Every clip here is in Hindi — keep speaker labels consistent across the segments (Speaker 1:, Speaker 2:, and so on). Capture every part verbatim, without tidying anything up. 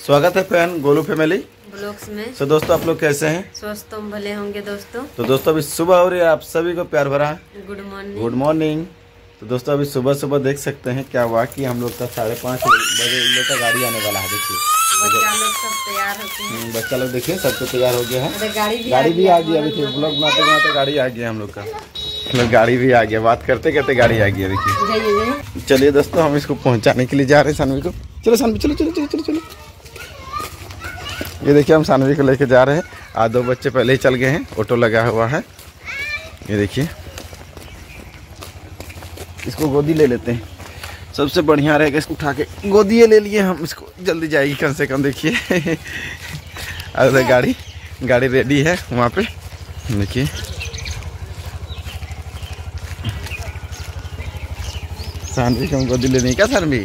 Speaker 1: स्वागत है फैन गोलू फैमिली
Speaker 2: ब्लॉग्स में।
Speaker 1: तो दोस्तों आप लोग कैसे हैं?
Speaker 2: स्वस्थ तुम भले होंगे दोस्तों।
Speaker 1: तो दोस्तों अभी सुबह हो रही है, आप सभी को प्यार भरा
Speaker 2: गुड मॉर्निंग।
Speaker 1: Good morning. तो दोस्तों अभी सुबह सुबह देख सकते हैं क्या हुआ कि हम लोग का साढ़े पाँच बजे इन लोग का गाड़ी आने वाला है। देखिए
Speaker 2: बच्चा लोग सब तैयार होते हैं।
Speaker 1: बच्चा लोग देखिए सबको तैयार हो गया है।
Speaker 2: गाड़ी भी
Speaker 1: गाड़ी भी आ गया। देखिए ब्लॉग बनाते बनाते गाड़ी आ गया हम लोग का। मतलब गाड़ी भी आ गया, बात करते करते गाड़ी आ गया। देखिए चलिए दोस्तों हम इसको पहुँचाने के लिए जा रहे हैं सानवी को। चलो सानवी चलो चलो चलो चलो चलो। ये देखिए हम सानवी को लेके जा रहे हैं। आज दो बच्चे पहले ही चल गए हैं, ऑटो लगा हुआ है। ये देखिए इसको गोदी ले लेते हैं, सबसे बढ़िया रहेगा। इसको उठा के गोदी ले लिए हम, इसको जल्दी जाएगी कम से कम। देखिए अरे गाड़ी गाड़ी रेडी है वहाँ पे। देखिए सानवी को हम गोदी ले नहीं क्या सानवी।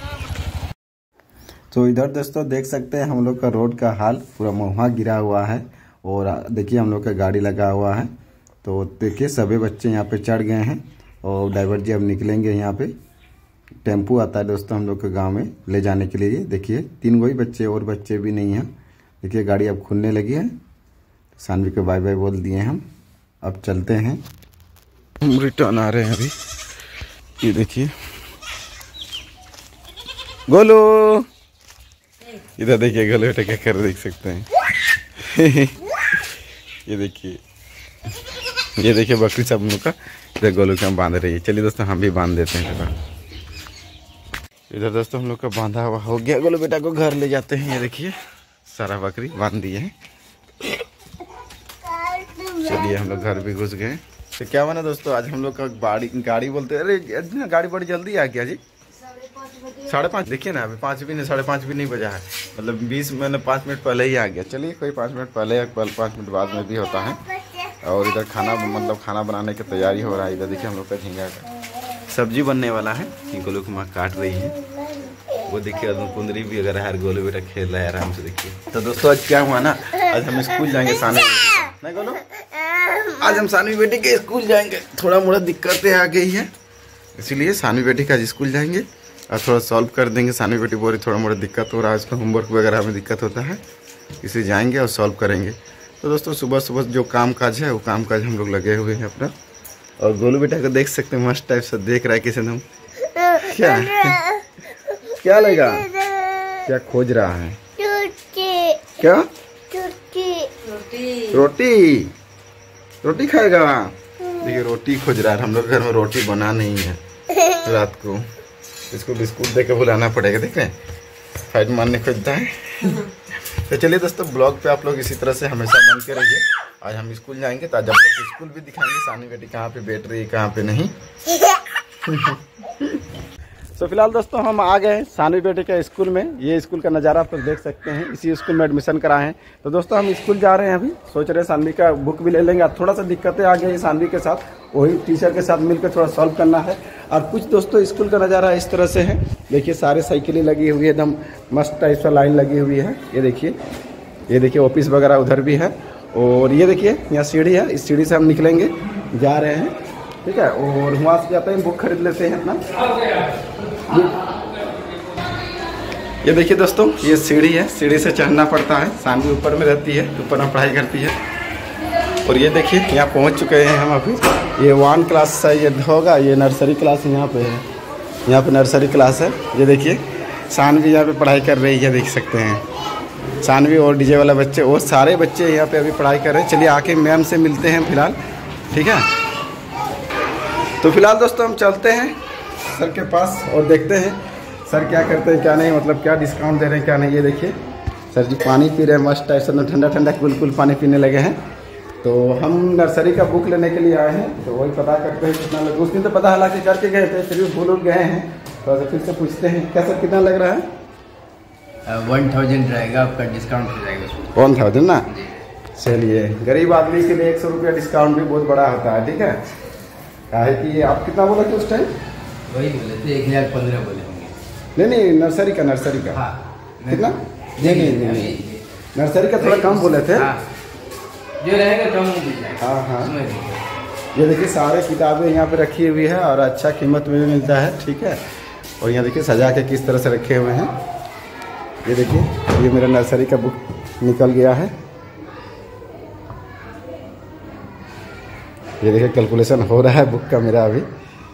Speaker 1: तो इधर दोस्तों देख सकते हैं हम लोग का रोड का हाल, पूरा महुआ गिरा हुआ है। और देखिए हम लोग का गाड़ी लगा हुआ है। तो देखिए सभी बच्चे यहाँ पे चढ़ गए हैं और ड्राइवर जी अब निकलेंगे। यहाँ पे टेम्पू आता है दोस्तों हम लोग के गांव में ले जाने के लिए। देखिए तीन गो ही बच्चे, और बच्चे भी नहीं हैं। देखिए गाड़ी अब खुलने लगी है। सानवी को बाय बाय बोल दिए हम, अब चलते हैं। हम रिटर्न आ रहे हैं अभी। ये देखिए गोलू, इधर देखिए गोलू बेटा क्या कर देख सकते हैं। ये देखिए ये देखिए बकरी सब हम लोग का इधर गोलू के हम बांध रही है। चलिए दोस्तों हम भी बांध देते हैं। इधर दोस्तों हम लोग का बांधा हुआ हो गया। गोलू बेटा को घर ले जाते हैं। ये देखिए सारा बकरी बांध दिए हैं। चलिए हम लोग घर भी घुस गए। तो क्या बना दोस्तों, आज हम लोग का गाड़ी गाड़ी बोलते अरे गाड़ी बड़ी जल्दी आ गया जी। साढ़े पाँच देखिए ना, अभी पाँच भी नहीं, साढ़े पाँच भी नहीं बजा है। मतलब बीस मैंने पाँच मिनट पहले ही आ गया। चलिए कोई पाँच मिनट पहले या पाँच मिनट बाद में भी होता है। और इधर खाना मतलब खाना बनाने की तैयारी हो रहा है। इधर देखिए हम लोग का झींगा का सब्जी बनने वाला है। गोलू की माँ काट रही है। वो देखिए कुंदरी भी अगर है, गोलू बेटा खेल रहा है आराम से। देखिए तो दोस्तों आज क्या हुआ ना, आज हम स्कूल जाएंगे सानवी नहीं गोलू, आज हम सानवी बेटी के स्कूल जाएंगे। थोड़ा मोड़ा दिक्कतें आ गई है, इसीलिए सानवी बेटी का आज स्कूल जाएंगे और थोड़ा सॉल्व कर देंगे। सानवी बेटी बोल रही थोड़ा मोड़ा दिक्कत हो रहा है, उसका होमवर्क वगैरह में दिक्कत होता है, इसे जाएंगे और सॉल्व करेंगे। तो दोस्तों सुबह सुबह जो काम काज है वो काम काज हम लोग लगे हुए हैं अपना। और गोलू बेटा को देख सकते हैं मस्त टाइप से देख रहा है किसी ने। क्या क्या लेगा, क्या खोज रहा है, क्या रोटी रोटी रोटी खाएगा। देखिए रोटी खोज रहा है। हम लोग घर में रोटी बना नहीं है, रात को इसको बिस्कुट दे के बुलाना पड़ेगा। देख रहे हैं फाइट मारने खोजता है। तो चलिए दोस्तों ब्लॉग पे आप लोग इसी तरह से हमेशा बन के रहिए। आज हम स्कूल जाएंगे तो आज आप लोग स्कूल भी दिखाएंगे, सानवी बेटी कहाँ पे बैठ रही है कहाँ पे नहीं। तो फिलहाल दोस्तों हम आ गए सानवी बेटी के स्कूल में। ये स्कूल का नज़ारा आप लोग देख सकते हैं। इसी स्कूल में एडमिशन कराए हैं। तो दोस्तों हम स्कूल जा रहे हैं अभी, सोच रहे हैं सानवी का बुक भी ले लेंगे। थोड़ा सा दिक्कतें आ गई सानवी के साथ, वही टीचर के साथ मिलकर थोड़ा सॉल्व करना है। और कुछ दोस्तों स्कूल का नज़ारा इस तरह से है। देखिए सारे साइकिलें लगी हुई है, एकदम मस्त टाइप से लाइन लगी हुई है। ये देखिए ये देखिए ऑफिस वगैरह उधर भी है। और ये देखिए यहाँ सीढ़ी है, इस सीढ़ी से हम निकलेंगे, जा रहे हैं ठीक है। और वहाँ से जाते हैं बुक खरीद लेते हैं अपना। ये देखिए दोस्तों ये सीढ़ी है, सीढ़ी से चढ़ना पड़ता है। सानवी ऊपर में रहती है, ऊपर में पढ़ाई करती है। और ये देखिए यहाँ पहुँच चुके हैं हम अभी। ये वन क्लास है, ये होगा ये नर्सरी क्लास यहाँ पे है। यहाँ पे नर्सरी क्लास है। ये देखिए सानवी यहाँ पे पढ़ाई कर रही है, देख सकते हैं। सानवी और डीजे वाला बच्चे और सारे बच्चे यहाँ पे अभी पढ़ाई कर रहे हैं। चलिए आके मैम से मिलते हैं फिलहाल, ठीक है। तो फिलहाल दोस्तों हम चलते हैं सर के पास और देखते हैं सर क्या करते हैं क्या नहीं, मतलब क्या डिस्काउंट दे रहे हैं क्या नहीं। ये देखिए सर जी पानी पी रहे हैं मस्त टाइप से, ठंडा ठंडा कुल कुल पानी पीने लगे हैं। तो हम नर्सरी का बुक लेने के लिए आए हैं, तो वही पता करते हैं कितना लगे। उस दिन तो पता हालांकि करके गए थे, फिर भी भूल उल गए हैं, तो फिर से पूछते हैं क्या सर कितना लग रहा है।
Speaker 3: वन थाउजेंड रहेगा आपका, डिस्काउंट हो जाएगा
Speaker 1: वन थाउजेंड ना। चलिए गरीब आदमी के लिए एक सौ रुपया डिस्काउंट भी बहुत बड़ा होता है, ठीक है। क्या है कि आप कितना बोले थे उस टाइम?
Speaker 3: वही बोले थे एक हजार पंद्रह बोले होंगे।
Speaker 1: नहीं नहीं नर्सरी का नर्सरी का
Speaker 3: हाँ
Speaker 1: कितना? नहीं नहीं नहीं नर्सरी का थोड़ा कम बोले थे।
Speaker 3: हाँ, जो रहेगा कम हो जाएगा।
Speaker 1: हाँ हाँ ये देखिए सारे किताबें यहाँ पे रखी हुई है और अच्छा कीमत में भी मिलता है, ठीक है। और यहाँ देखिए सजा के किस तरह से रखे हुए हैं। ये देखिए, ये मेरा नर्सरी का बुक निकल गया है। ये देखिए कैलकुलेशन हो रहा है बुक का मेरा अभी।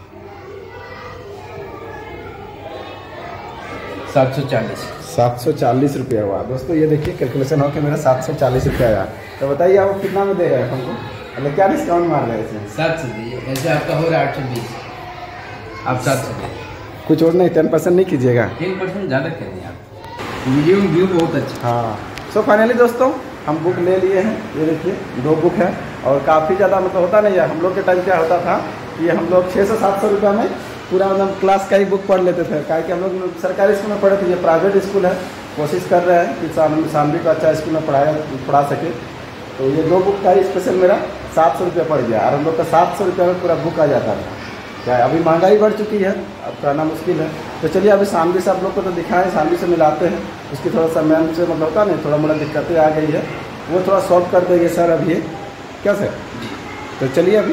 Speaker 3: सात सौ चालीस
Speaker 1: सात सौ चालीस रुपया हुआ दोस्तों। ये देखिए कैलकुलेशन होकर मेरा सात सौ चालीस रुपया आया। तो बताइए आप कितना में दे रहे हैं हमको, मतलब क्या डिस्काउंट मार रहे हैं इसमें?
Speaker 3: सात सौ दीजिए, ऐसे आपका हो रहा है आठ सौ बीस, आप सात सौ दीजिए।
Speaker 1: कुछ और नहीं, टेन परसेंट नहीं कीजिएगा?
Speaker 3: टेन परसेंट ज़्यादा कर दिए आप, वीडियो में व्यू बहुत अच्छा।
Speaker 1: हाँ, सो फाइनली दोस्तों हम बुक ले लिए हैं। ये देखिए दो बुक है और काफ़ी ज़्यादा मतलब होता नहीं है। हम लोग के टाइम क्या होता था कि हम लोग छः सौ सात सौ रुपये में पूरा मतलब क्लास का ही बुक पढ़ लेते थे। क्या कि हम लोग सरकारी स्कूल में पढ़े थे, ये प्राइवेट स्कूल है। कोशिश कर रहे हैं कि सानवी को अच्छा स्कूल में पढ़ाया पढ़ा सके। तो ये दो बुक का ही स्पेशल मेरा सात सौ रुपया पड़ गया और हम लोग का सात सौ रुपये में पूरा बुक आ जाता था। क्या अभी महंगाई बढ़ चुकी है, अब कहना मुश्किल है। तो चलिए अभी सानवी से आप लोग को तो दिखाएं, सानवी से मिलाते हैं। उसकी थोड़ा सा मैम से मतलब होता नहीं, थोड़ा मोड़ा दिक्कतें आ गई है, वो थोड़ा सॉल्व कर देंगे सर अभी। क्या सर? तो चलिए अभी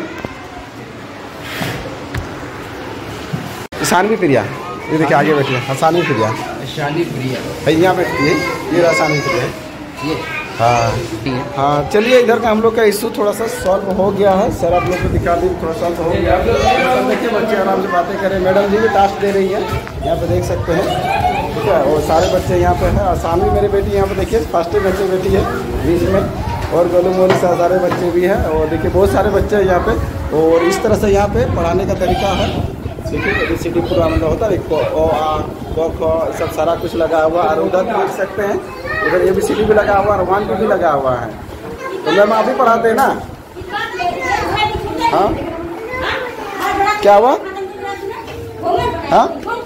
Speaker 1: सानवी प्रिया, ये देखिए आगे बैठिए। हाँ सानवी प्रिया,
Speaker 3: शानी प्रिया
Speaker 1: यहाँ बैठिए। ये रहा सानवी प्रिया,
Speaker 3: ये
Speaker 1: हाँ हाँ। चलिए इधर का हम लोग का इशू थोड़ा सा सॉल्व हो गया है। सर आप लोग को दिखा दी, थोड़ा सॉल्व हो गया। देखिए बच्चे आराम से बातें करें, मैडम जी भी टास्क दे रही है, यहाँ पे देख सकते हैं। ठीक है, और सारे बच्चे यहाँ पे हैं। और सानवी मेरी बेटी यहाँ पे देखिए फर्स्ट बच्चे बेटी है बीच में, और गोलू मोलू सारे बच्चे भी हैं। और देखिए बहुत सारे बच्चे हैं यहाँ पे। और इस तरह से यहाँ पे पढ़ाने का तरीका है। देखिए ए बी सी डी पूरा मतलब होता है, ओ आ क ख सब सारा कुछ लगा हुआ। और उधर देख सकते हैं, उधर ए बी सी डी भी लगा हुआ और वन टू भी लगा हुआ है। तो मैम आप ही पढ़ाते हैं ना? हाँ, क्या हुआ? हाँ,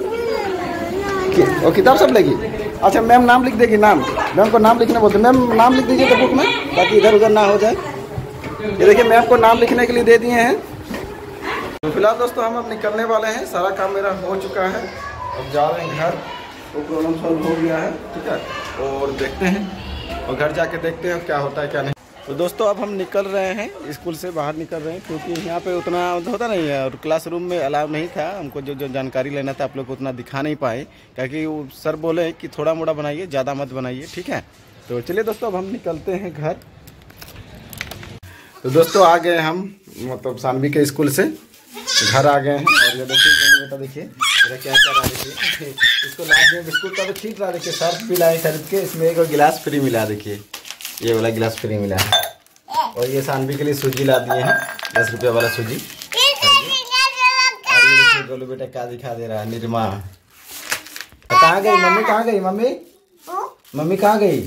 Speaker 1: वो किताब सब लेगी? अच्छा मैम नाम लिख देगी। नाम मैम को नाम लिखने बोलते। मैम नाम लिख दीजिए तो बुक में, ताकि इधर उधर ना हो जाए। ये देखिए मैम को नाम लिखने के लिए दे दिए हैं। तो फिलहाल दोस्तों हम अब निकलने वाले हैं, सारा काम मेरा हो चुका है। अब जा रहे हैं घर, वो प्रॉब्लम सॉल्व हो गया है। ठीक है, और देखते हैं और घर जाके देखते हैं क्या होता है क्या नहीं। तो दोस्तों अब हम निकल रहे हैं, स्कूल से बाहर निकल रहे हैं, क्योंकि यहाँ पे उतना होता नहीं है और क्लासरूम में अलाउ नहीं था। हमको जो जो जानकारी लेना था आप लोग को उतना दिखा नहीं पाए, क्योंकि वो सर बोले कि थोड़ा मोड़ा बनाइए, ज़्यादा मत बनाइए। ठीक है, तो चलिए दोस्तों अब हम निकलते हैं घर। तो दोस्तों आ गए हम मतलब सानवी के स्कूल से घर आ गए हैं। और ये देखिए बेटा, देखिए मेरा क्या कर रहा है। देखिए इसको ला दिया बिस्कुट का, तो ठीक रहा। देखिए सर्फ भी लाए खरीद के, इसमें एक गिलास फ्री मिला। देखिए ये वाला गिलास फ्री मिला है। और ये सानवी के लिए सूजी ला दिए हैं, दस रुपये वाला सूजी। और ये देखिए गोलू बेटा क्या दिखा दे रहा है, निरमा। कहाँ गई मम्मी? कहाँ गई मम्मी? मम्मी कहाँ गई?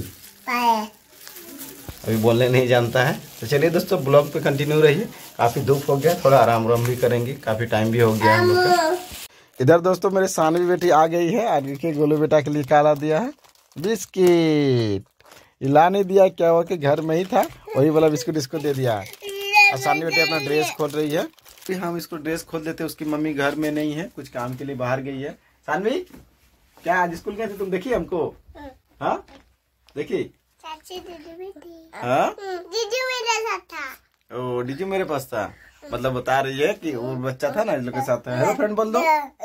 Speaker 1: अभी बोलने नहीं जानता है। तो चलिए दोस्तों ब्लॉग पे कंटिन्यू रहिए। काफ़ी धूप हो गया, थोड़ा आराम आराम भी करेंगे, काफ़ी टाइम भी हो गया हम लोग का। इधर दोस्तों मेरे सानवी बेटी आ गई है। आज के गोलू बेटा के लिए काला दिया है बिस्किट। ला नहीं दिया, क्या हुआ कि घर में ही था, वही वाला बिस्कुट इसको दे दिया। और सानवी बेटी अपना ड्रेस खोल रही है। फिर हम इसको ड्रेस खोल देते, उसकी मम्मी घर में नहीं है, कुछ काम के लिए बाहर गई है। सानवी क्या आज स्कूल गए थे तुम? देखिए हमको, हाँ देखिए। हाँ जीजू मेरे साथ था। ओ जीजू मेरे पास था, मतलब बता रही है कि वो बच्चा था ना इन लोग के साथ। हेलो फ्रेंड बोल दो,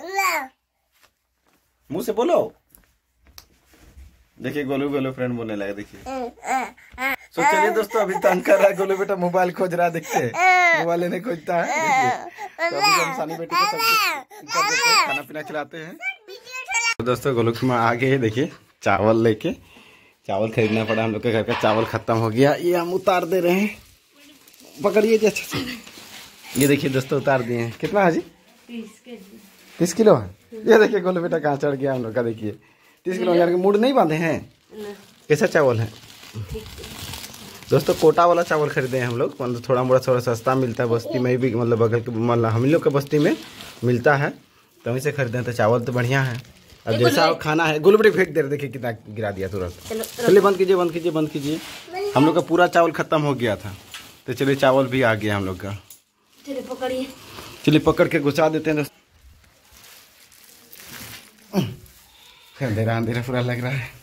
Speaker 1: मुंह से बोलो। देखिए गोलू गोलू फ्रेंड बोलने लगा। देखिए सो चलिए दोस्तों अभी तंग कर रहा है गोलू बेटा, मोबाइल खोज रहा है। देखते मोबाइल लेने खोजता है। देखिए तो अभी हम सानी बेटी को सब कुछ कर देते हैं, खाना पीना खिलाते हैं। तो दोस्तों गोलू की माँ आ गई है। देखिए चावल लेके, चावल खरीदना पड़ा, हम लोग के घर का चावल खत्म हो गया। ये हम उतार दे रहे हैं, पकड़िए जी अच्छा से। ये देखिए दोस्तों उतार दिए हैं। कितना है जी? तीस किलो है। ये देखिए गोलू बेटा कहाँ चढ़ गया हम लोग का। देखिए तीस किलो यार, मूड नहीं बांधे हैं। कैसा चावल है दोस्तों? कोटा वाला चावल खरीदे हैं हम लोग, मतलब थोड़ा मोड़ा थोड़ा सस्ता मिलता है बस्ती में भी, मतलब बगल के मतलब हम लोग के बस्ती में मिलता है, तो वहीं से खरीदे हैं। तो चावल तो बढ़िया है। अब जैसा खाना है, गोलू बेटी फेंक दे रहे, देखिए कितना गिरा दिया तुरंत। चलिए बंद कीजिए बंद कीजिए बंद कीजिए। हम लोग का पूरा चावल खत्म हो गया था, तो चलिए चावल भी आ गया हम लोग का।
Speaker 2: चलिए पकड़िए,
Speaker 1: चलिए पकड़ के घुसा देते हैं। अंधेरा अंधेरा पूरा लग रहा है।